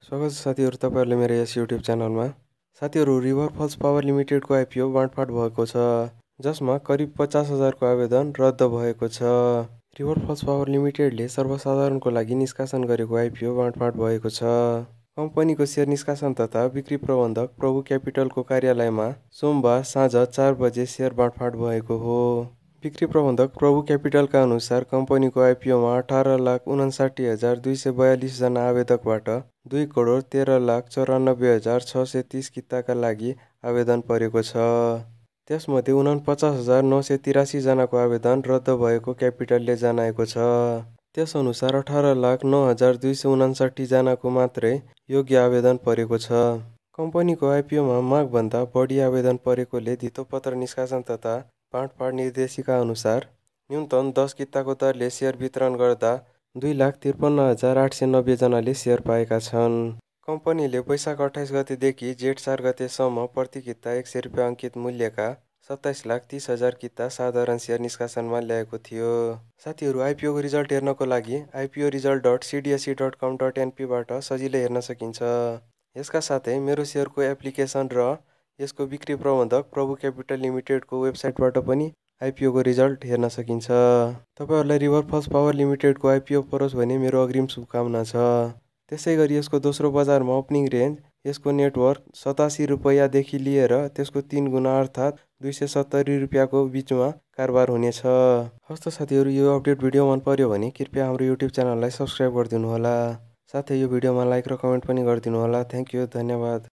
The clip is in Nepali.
स्वागत छ साथीहरु तपाईहरुले मेरो यस YouTube च्यानलमा। साथीहरु रिभर फल्स पावर लिमिटेडको आइपिओ बाँडफाँड भएको छ, जसमा करिब 50,000 को आवेदन रद्द भएको छ। रिभर फल्स पावर लिमिटेडले सर्वसाधारणको लागि निष्कासन गरेको आइपिओ बाँडफाँड भएको छ। कम्पनीको शेयर निष्कासन तथा बिक्री प्रबन्धक प्रभु क्यापिटलको कार्यालयमा सोमबार साँझ 4 बजे शेयर बाँडफाँड भएको हो। बिक्री प्रबन्धक प्रभु क्यापिटलका अनुसार कम्पनीको आइपिओमा 18,59,242 जना आवेदकबाट 2,13,94,630 किताका लागि आवेदन परेको छ। त्यसमध्ये 49,983 जनाको आवेदन रद्द भएको क्यापिटलले जनाएको छ। त्यसअनुसार 18,09,259 जनाको मात्रै योग्य आवेदन परेको छ। कम्पनीको आइपिओमा मागभन्दा बढी आवेदन परेकोले धितोपत्र निष्कासन तथा बाँडफाँड निर्देशिका अनुसार न्यूनतम 10 किताको दरले शेयर वितरण गर्दा 2,53,890 जनाले शेयर पाएका छन्। कम्पनीले वैशाख 28 गतेदेखि जेठ 4 गतेसम्म प्रति किता 100 रुपियाँ अङ्कित मूल्यका 27,30,000 किता साधारण शेयर निष्कासनमा ल्याएको थियो। साथीहरु, आइपिओको रिजल्ट हेर्नको लागि iporesult.cdsc.com.np बाट सजिलै हेर्न सकिन्छ। यसका साथै मेरो शेयरको एप्लिकेसन र यसको बिक्री प्रबन्धक प्रभु क्यापिटल लिमिटेडको वेबसाइटबाट पनि आइपिओको रिजल्ट हेर्न सकिन्छ। तपाईहरुलाई रिभर फल्स पावर लिमिटेडको आइपिओ परोस् भन्ने मेरो अग्रिम शुभकामना छ। त्यसैगरी यसको दोस्रो बजारमा ओपनिङ रेन्ज यसको नेटवर्क 87 रुपैयाँदेखि लिएर त्यसको 3 गुणा अर्थात् 270 रुपियाँको बीचमा कारोबार हुनेछ। हस्त साथीहरु, यो अपडेट भिडियो मन पर्यो भने कृपया हाम्रो युट्युब च्यानललाई सब्स्क्राइब गरिदिनु होला। साथै यो भिडियोमा लाइक र कमेन्ट पनि गरिदिनु होला। थ्यांक यू, धन्यवाद।